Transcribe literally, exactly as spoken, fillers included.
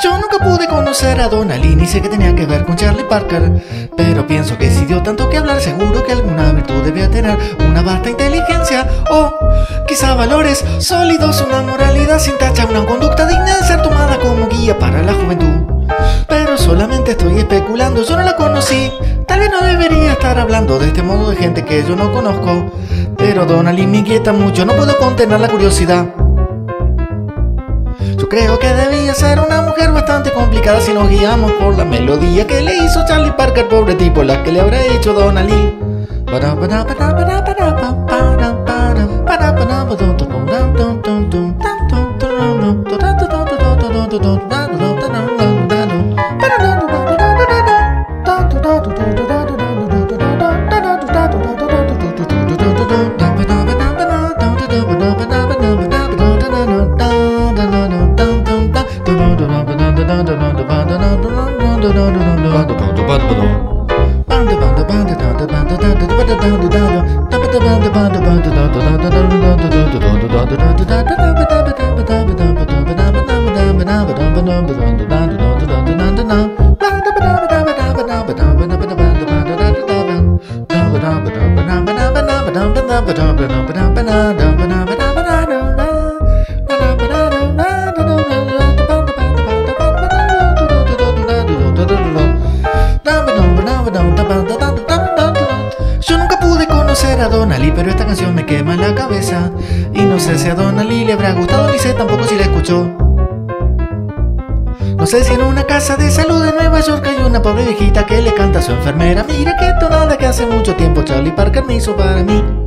Yo nunca pude conocer a Donna Lee, ni sé que tenía que ver con Charlie Parker, pero pienso que si dio tanto que hablar, seguro que alguna virtud debía tener, una vasta inteligencia o quizá valores sólidos, una moralidad sin tacha, una conducta digna de ser tomada como guía para la juventud. Pero solamente estoy especulando, yo no la conocí, tal vez no debería estar hablando de este modo de gente que yo no conozco, pero Donna Lee me inquieta mucho, no puedo contener la curiosidad. Yo creo que debía ser una mujer bastante complicada si nos guiamos por la melodía que le hizo Charlie Parker, pobre tipo, la que le habrá hecho Donna Lee. Yo nunca pude conocer a Donna Lee, pero esta canción me quema la cabeza y no sé si a Donna Lee le habrá gustado, ni sé tampoco si la escuchó. No sé si en una casa de salud en Nueva York hay una pobre viejita que le canta a su enfermera: mira qué tonada que hace mucho tiempo Charlie Parker me hizo para mí.